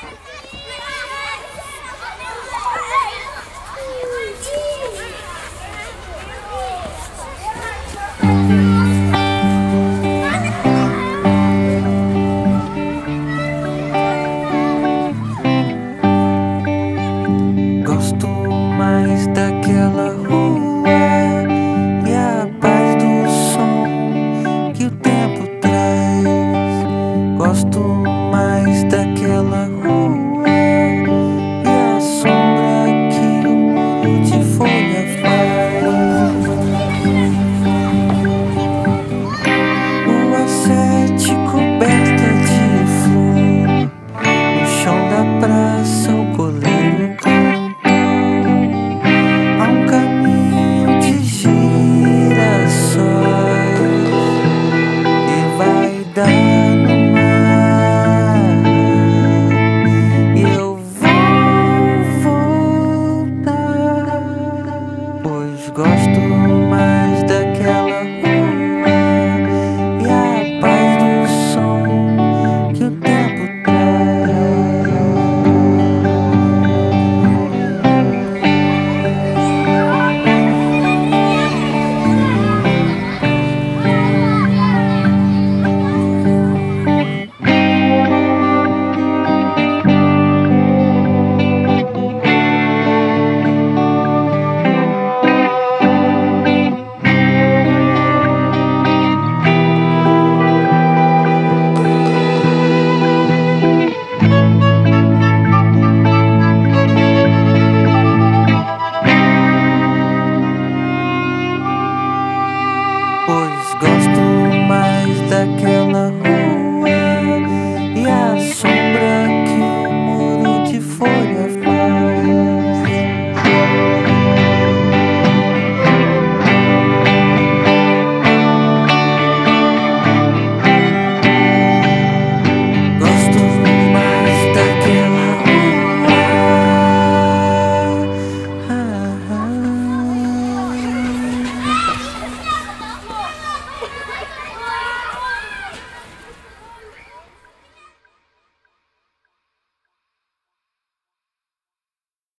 Gosto mais daquela rua e a paz do som que o tempo traz. Gosto mais daquela rua e a sombra que o muro de folha faz. Rua Sete coberta de flor, no chão da praça o coleiro cantou. Há um caminho de girassóis que vai dar no mar, e eu vou voltar, pois gosto mais daquela rua e a paz do som que o tempo traz. Pois gosto mais daquela rua e a sombra que o muro de folha faz. Gosto mais daquela rua.